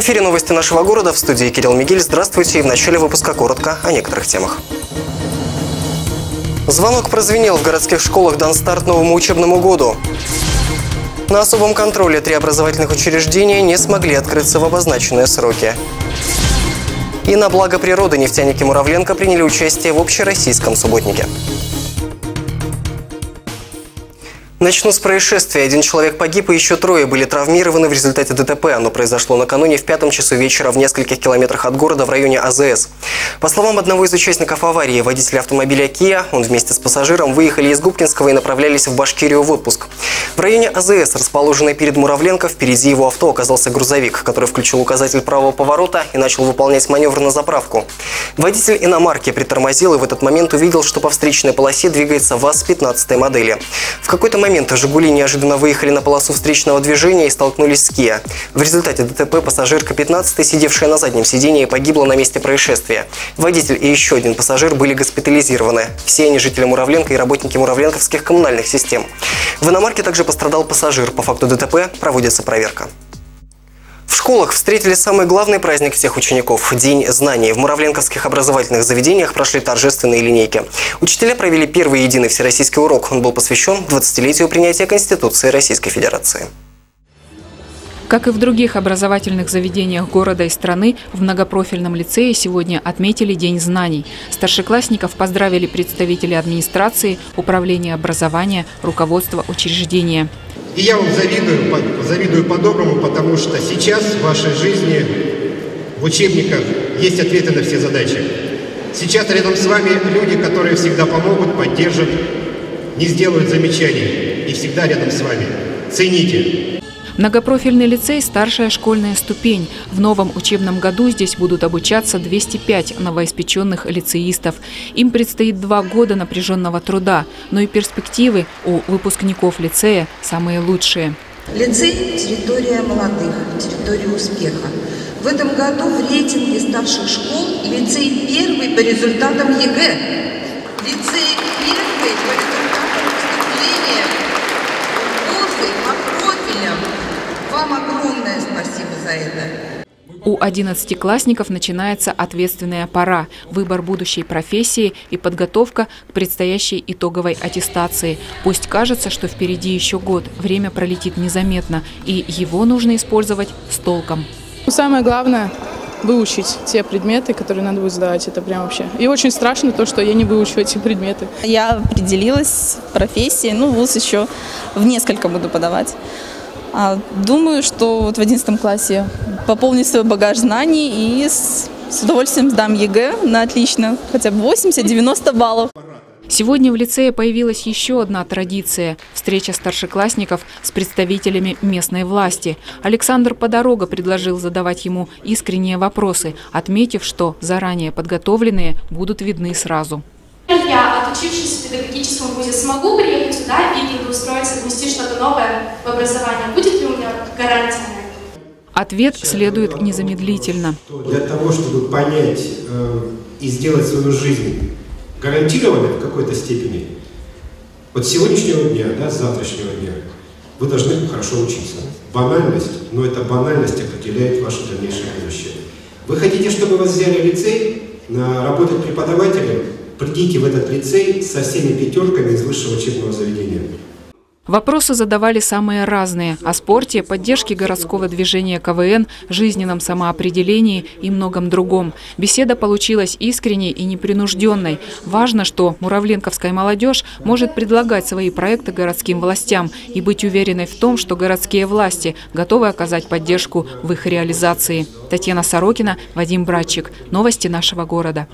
эфире новости нашего города, в студии Кирилл Мигель. Здравствуйте, и в начале выпуска коротко о некоторых темах. Звонок прозвенел в городских школах, дан старт новому учебному году. На особом контроле 3 образовательных учреждения не смогли открыться в обозначенные сроки. И на благо природы нефтяники Муравленко приняли участие в общероссийском субботнике. Начну с происшествия. 1 человек погиб, и еще 3 были травмированы в результате ДТП. Оно произошло накануне в 5 часу вечера в нескольких километрах от города в районе АЗС. По словам одного из участников аварии, водителя автомобиля Kia, он вместе с пассажиром выехали из Губкинского и направлялись в Башкирию в отпуск. В районе АЗС, расположенной перед Муравленко, впереди его авто оказался грузовик, который включил указатель правого поворота и начал выполнять маневр на заправку. Водитель иномарки притормозил и в этот момент увидел, что по встречной полосе двигается ВАЗ-15 модели. В какой-то момент «Жигули» неожиданно выехали на полосу встречного движения и столкнулись с Kia. В результате ДТП пассажирка 15, сидевшая на заднем сидении, погибла на месте происшествия. Водитель и еще 1 пассажир были госпитализированы. Все они жители Муравленко и работники муравленковских коммунальных систем. В иномарке также пострадал пассажир. По факту ДТП проводится проверка. В школах встретили самый главный праздник всех учеников – День знаний. В муравленковских образовательных заведениях прошли торжественные линейки. Учителя провели первый единый всероссийский урок. Он был посвящен 20-летию принятия Конституции Российской Федерации. Как и в других образовательных заведениях города и страны, в многопрофильном лицее сегодня отметили День знаний. Старшеклассников поздравили представители администрации, управления образования, руководства учреждения. И я вам завидую по-доброму, потому что сейчас в вашей жизни в учебниках есть ответы на все задачи. Сейчас рядом с вами люди, которые всегда помогут, поддержат, не сделают замечаний и всегда рядом с вами. Цените. Многопрофильный лицей – старшая школьная ступень. В новом учебном году здесь будут обучаться 205 новоиспеченных лицеистов. Им предстоит 2 года напряженного труда, но и перспективы у выпускников лицея самые лучшие. Лицей – территория молодых, территория успеха. В этом году в рейтинге старших школ лицей 1 по результатам ЕГЭ. Лицей 1 по результатам поступления в вузы по профилям. Вам огромное спасибо за это. У 11-классников начинается ответственная пора – выбор будущей профессии и подготовка к предстоящей итоговой аттестации. Пусть кажется, что впереди еще год, время пролетит незаметно, и его нужно использовать с толком. Самое главное – выучить те предметы, которые надо будет сдавать. Это прям вообще. И очень страшно то, что я не выучу эти предметы. Я определилась в профессии, вуз еще в несколько буду подавать. Думаю, что вот в 11 классе пополню свой багаж знаний и с удовольствием сдам ЕГЭ на отлично, хотя бы 80-90 баллов. Сегодня в лицее появилась еще одна традиция – встреча старшеклассников с представителями местной власти. Александр Подорога предложил задавать ему искренние вопросы, отметив, что заранее подготовленные будут видны сразу. Я, отучившись в педагогическом вузе, смогу приехать сюда и трудоустроиться, внести что-то новое в образование? Будет ли у меня гарантия? Ответ следует незамедлительно. Для того, чтобы понять и сделать свою жизнь гарантированной в какой-то степени, от сегодняшнего дня, с завтрашнего дня, вы должны хорошо учиться. Банальность, но эта банальность определяет ваше дальнейшее будущее. Вы хотите, чтобы вас взяли в лицей, работать преподавателем? Придите в этот лицей со всеми 5 из высшего учебного заведения. Вопросы задавали самые разные – о спорте, поддержке городского движения КВН, жизненном самоопределении и многом другом. Беседа получилась искренней и непринужденной. Важно, что муравленковская молодежь может предлагать свои проекты городским властям и быть уверенной в том, что городские власти готовы оказать поддержку в их реализации. Татьяна Сорокина, Вадим Братчик. Новости нашего города.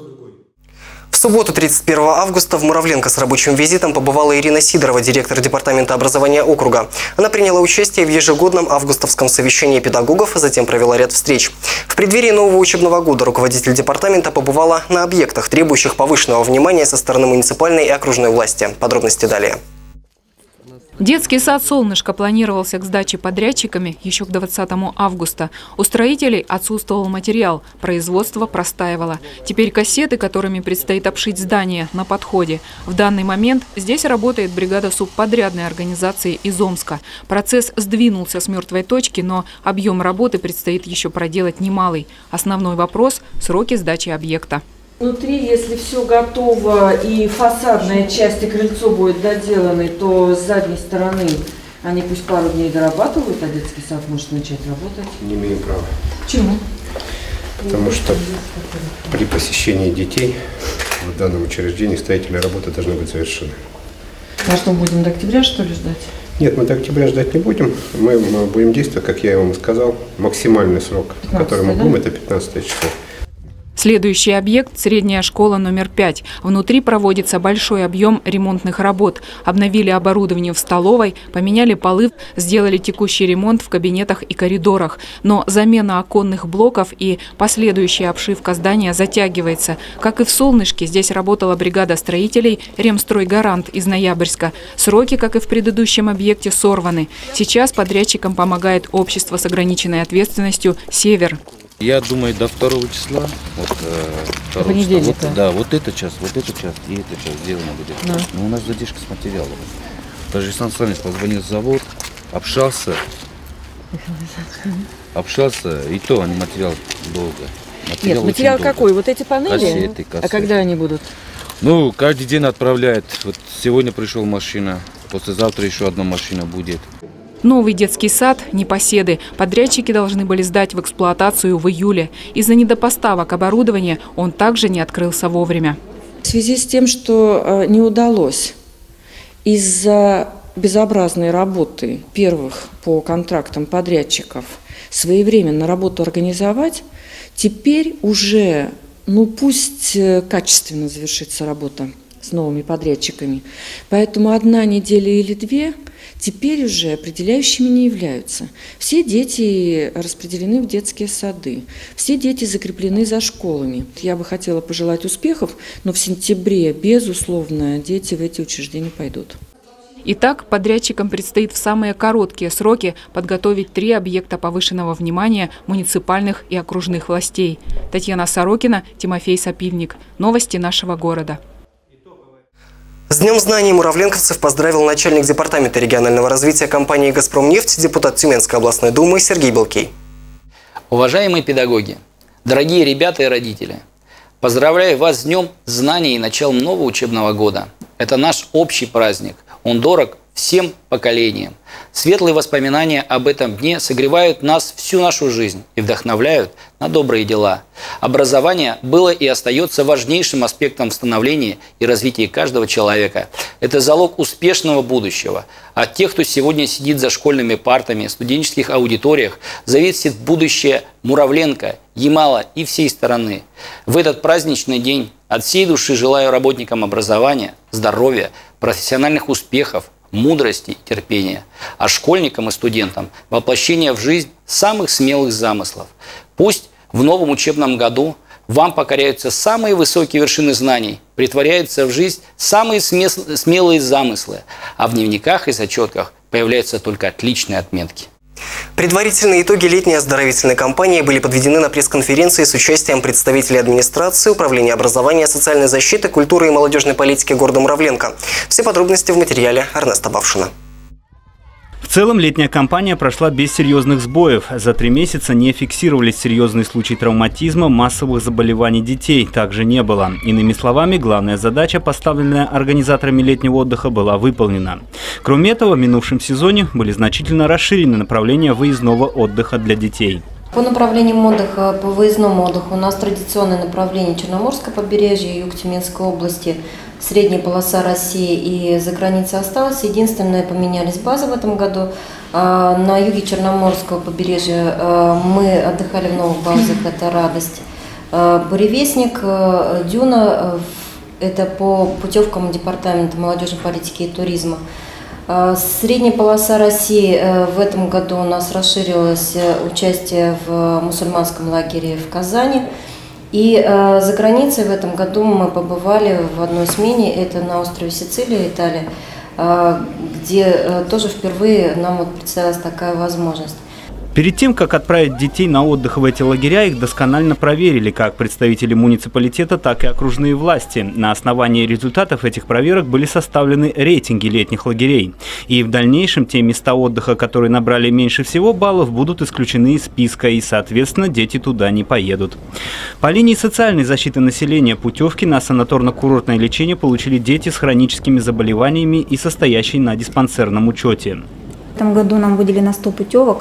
В субботу, 31 августа, в Муравленко с рабочим визитом побывала Ирина Сидорова, директор департамента образования округа. Она приняла участие в ежегодном августовском совещании педагогов, а затем провела ряд встреч. В преддверии нового учебного года руководитель департамента побывала на объектах, требующих повышенного внимания со стороны муниципальной и окружной власти. Подробности далее. Детский сад «Солнышко» планировался к сдаче подрядчиками еще к 20 августа. У строителей отсутствовал материал, производство простаивало. Теперь кассеты, которыми предстоит обшить здание, на подходе. В данный момент здесь работает бригада субподрядной организации из Омска. Процесс сдвинулся с мертвой точки, но объем работы предстоит еще проделать немалый. Основной вопрос – сроки сдачи объекта. Внутри, если все готово и фасадная часть и крыльцо будет доделаны, то с задней стороны они пусть пару дней дорабатывают, а детский сад может начать работать. Не имею права. Почему? Потому что при посещении детей в данном учреждении строительные работы должны быть завершены. А что, будем до октября, что ли, ждать? Нет, мы до октября ждать не будем. Мы будем действовать, как я вам сказал. Максимальный срок, который мы будем, это 15 число. Следующий объект – средняя школа номер 5. Внутри проводится большой объем ремонтных работ. Обновили оборудование в столовой, поменяли полы, сделали текущий ремонт в кабинетах и коридорах. Но замена оконных блоков и последующая обшивка здания затягивается. Как и в «Солнышке», здесь работала бригада строителей «Ремстройгарант» из Ноябрьска. Сроки, как и в предыдущем объекте, сорваны. Сейчас подрядчикам помогает общество с ограниченной ответственностью «Север». Я думаю, до 2 числа, да, вот эта часть и эта часть сделана будет. Да. Но у нас задержка с материалом. Даже Сан Саныч позвонил в завод, общался, и то они материал долго. Материал какой? Вот эти панели? Кассеты. А когда они будут? Ну, каждый день отправляет. Вот сегодня пришла машина, послезавтра еще одна машина будет. Новый детский сад – непоседы. Подрядчики должны были сдать в эксплуатацию в июле. Из-за недопоставок оборудования он также не открылся вовремя. В связи с тем, что не удалось из-за безобразной работы первых по контрактам подрядчиков своевременно работу организовать, теперь уже, пусть качественно завершится работа с новыми подрядчиками. Поэтому 1 неделя или 2 теперь уже определяющими не являются. Все дети распределены в детские сады, все дети закреплены за школами. Я бы хотела пожелать успехов, но в сентябре, безусловно, дети в эти учреждения пойдут. Итак, подрядчикам предстоит в самые короткие сроки подготовить 3 объекта повышенного внимания муниципальных и окружных властей. Татьяна Сорокина, Тимофей Сапильник. Новости нашего города. С Днем знаний муравленковцев поздравил начальник департамента регионального развития компании «Газпромнефть», депутат Тюменской областной думы Сергей Белкий. Уважаемые педагоги, дорогие ребята и родители, поздравляю вас с Днем знаний и началом нового учебного года. Это наш общий праздник. Он дорог всем поколениям. Светлые воспоминания об этом дне согревают нас всю нашу жизнь и вдохновляют на добрые дела. Образование было и остается важнейшим аспектом становления и развития каждого человека. Это залог успешного будущего. От тех, кто сегодня сидит за школьными партами, в студенческих аудиториях, зависит будущее Муравленко, Ямала и всей страны. В этот праздничный день от всей души желаю работникам образования, здоровья, профессиональных успехов, мудрости и терпения, а школьникам и студентам воплощение в жизнь самых смелых замыслов. Пусть в новом учебном году вам покоряются самые высокие вершины знаний, притворяются в жизнь самые смелые замыслы, а в дневниках и зачетках появляются только отличные отметки. Предварительные итоги летней оздоровительной кампании были подведены на пресс-конференции с участием представителей администрации, управления образования, социальной защиты, культуры и молодежной политики города Муравленко. Все подробности в материале Эрнеста Бавшина. В целом летняя кампания прошла без серьезных сбоев. За 3 месяца не фиксировались серьезные случаи травматизма, массовых заболеваний детей также не было. Иными словами, главная задача, поставленная организаторами летнего отдыха, была выполнена. Кроме этого, в минувшем сезоне были значительно расширены направления выездного отдыха для детей. По направлениям отдыха, по выездному отдыху у нас традиционное направление Черноморское побережье, юг Тюменской области, средняя полоса России и за границей осталось. Единственное, поменялись базы в этом году. На юге Черноморского побережья мы отдыхали в новых базах, это «Радость». Буревестник, Дюна, это по путевкам Департамента молодежной политики и туризма. Средняя полоса России в этом году у нас расширилось участие в мусульманском лагере в Казани. И за границей в этом году мы побывали в одной смене, это на острове Сицилия, Италия. где тоже впервые нам вот представилась такая возможность. Перед тем, как отправить детей на отдых в эти лагеря, их досконально проверили как представители муниципалитета, так и окружные власти. На основании результатов этих проверок были составлены рейтинги летних лагерей. И в дальнейшем те места отдыха, которые набрали меньше всего баллов, будут исключены из списка, и, соответственно, дети туда не поедут. По линии социальной защиты населения путевки на санаторно-курортное лечение получили дети с хроническими заболеваниями и состоящие на диспансерном учете. В этом году нам выделено 100 путевок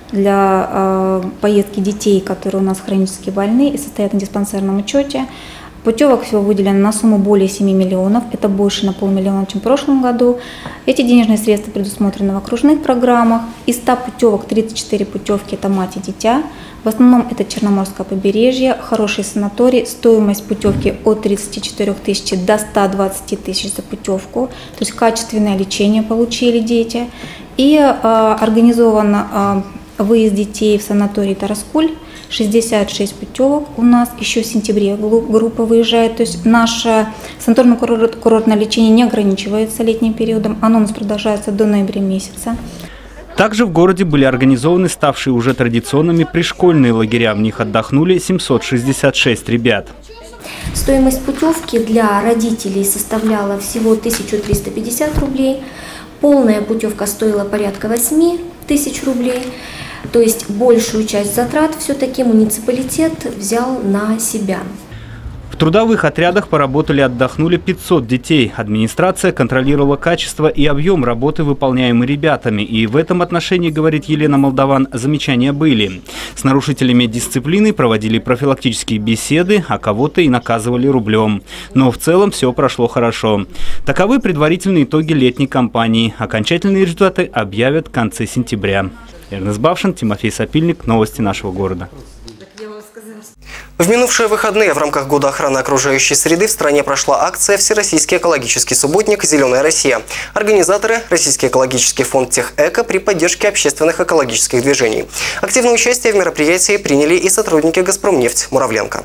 для поездки детей, которые у нас хронически больны и состоят на диспансерном учете. Путевок всего выделено на сумму более 7 миллионов, это больше на 500 000, чем в прошлом году. Эти денежные средства предусмотрены в окружных программах. Из 100 путевок 34 путевки – это мать и дитя. В основном это Черноморское побережье, хороший санаторий, стоимость путевки от 34 тысяч до 120 тысяч за путевку, то есть качественное лечение получили дети. И организован выезд детей в санаторий Тараскуль, 66 путевок у нас, еще в сентябре группа выезжает. То есть наше санаторно-курортное лечение не ограничивается летним периодом, оно у нас продолжается до ноября месяца. Также в городе были организованы ставшие уже традиционными пришкольные лагеря. В них отдохнули 766 ребят. Стоимость путевки для родителей составляла всего 1350 рублей. Полная путевка стоила порядка 8 тысяч рублей. То есть большую часть затрат все-таки муниципалитет взял на себя. В трудовых отрядах поработали и отдохнули 500 детей. Администрация контролировала качество и объем работы, выполняемой ребятами. И в этом отношении, говорит Елена Молдаван, замечания были. С нарушителями дисциплины проводили профилактические беседы, а кого-то и наказывали рублем. Но в целом все прошло хорошо. Таковы предварительные итоги летней кампании. Окончательные результаты объявят в конце сентября. Эрнест Бавшин, Тимофей Сапильник. Новости нашего города. В минувшие выходные в рамках Года охраны окружающей среды в стране прошла акция «Всероссийский экологический субботник. Зеленая Россия». Организаторы – Российский экологический фонд «Техэко» при поддержке общественных экологических движений. Активное участие в мероприятии приняли и сотрудники «Газпромнефть» Муравленко.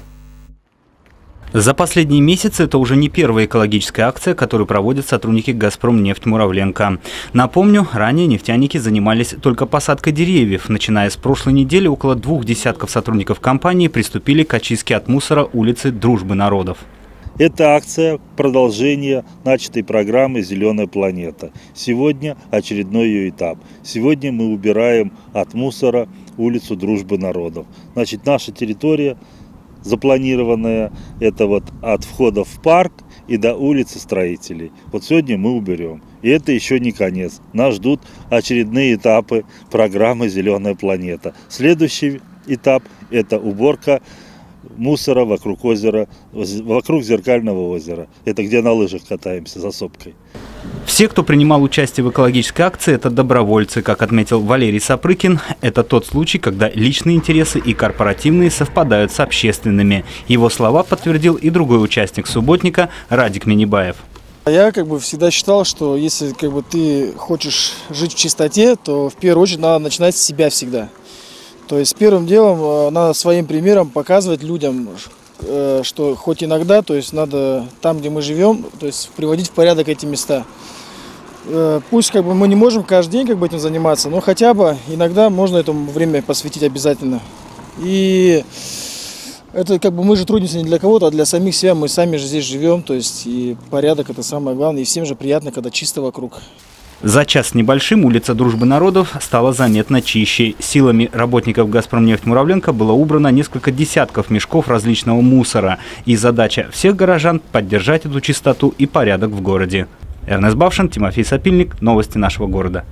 За последние месяцы это уже не первая экологическая акция, которую проводят сотрудники «Газпромнефть» Муравленко. Напомню, ранее нефтяники занимались только посадкой деревьев. Начиная с прошлой недели около 2 десятков сотрудников компании приступили к очистке от мусора улицы Дружбы народов. Это акция продолжения начатой программы «Зеленая планета». Сегодня очередной ее этап. Сегодня мы убираем от мусора улицу Дружбы народов. Значит, наша территория запланированная, это вот от входа в парк и до улицы Строителей. Вот сегодня мы уберем. И это еще не конец. Нас ждут очередные этапы программы «Зеленая планета». Следующий этап – это уборка мусора вокруг озера, вокруг Зеркального озера. Это где на лыжах катаемся за сопкой. Все, кто принимал участие в экологической акции, это добровольцы. Как отметил Валерий Сапрыкин, это тот случай, когда личные интересы и корпоративные совпадают с общественными. Его слова подтвердил и другой участник субботника Радик Минибаев. Я всегда считал, что если ты хочешь жить в чистоте, то в первую очередь надо начинать с себя всегда. То есть первым делом надо своим примером показывать людям, что хоть иногда, то есть надо там, где мы живем, то есть приводить в порядок эти места. Пусть мы не можем каждый день этим заниматься, но хотя бы иногда можно этому время посвятить обязательно. И это мы же трудимся не для кого-то, а для самих себя. Мы сами же здесь живем, то есть и порядок это самое главное, и всем же приятно, когда чисто вокруг. За час с небольшим улица Дружбы народов стала заметно чище. Силами работников «Газпромнефть» Муравленко было убрано несколько десятков мешков различного мусора. И задача всех горожан – поддержать эту чистоту и порядок в городе. Эрнест Бавшин, Тимофей Сапильник. Новости нашего города.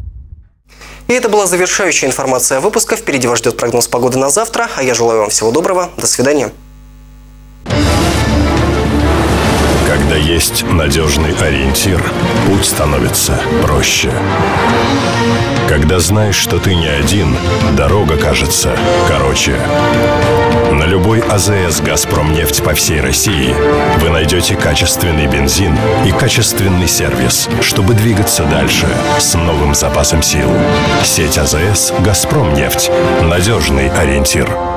И это была завершающая информация выпуска. Впереди вас ждет прогноз погоды на завтра. А я желаю вам всего доброго. До свидания. Когда есть надежный ориентир, путь становится проще. Когда знаешь, что ты не один, дорога кажется короче. На любой АЗС «Газпромнефть» по всей России вы найдете качественный бензин и качественный сервис, чтобы двигаться дальше с новым запасом сил. Сеть АЗС «Газпромнефть» – надежный ориентир.